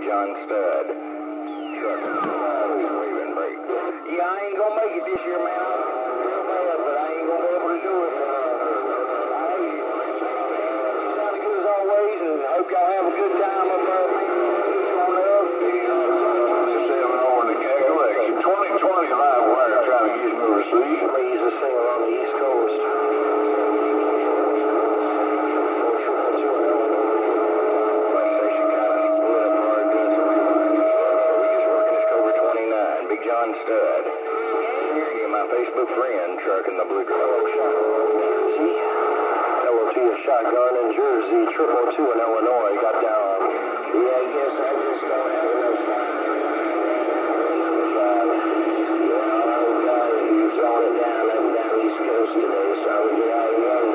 John Stud. Waving brake. Yeah, I ain't gonna make it this year, man. I'm real bad, but I ain't gonna be able to do it. Sounded good as always, and I hope y'all have a good time up there. Over in the Cadillac. 2020 live wire trying to get me to receive. He's a singer on the East Coast. John Stud. Hearing you, my Facebook friend, trucking the blue girl. Jersey. LOT a shotgun in Jersey. 222 in Illinois. Got down. Yeah, I guess I just don't have enough time. He's throwing it down up and down East Coast today, so I would get out of here.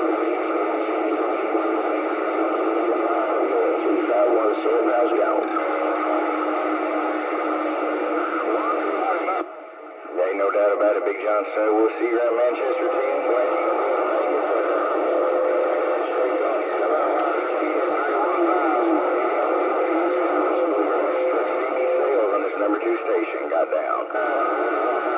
351 miles gone. Ain't no doubt about it, Big John Stud. We'll see you around Manchester, team. Sales on this number 2 station got down.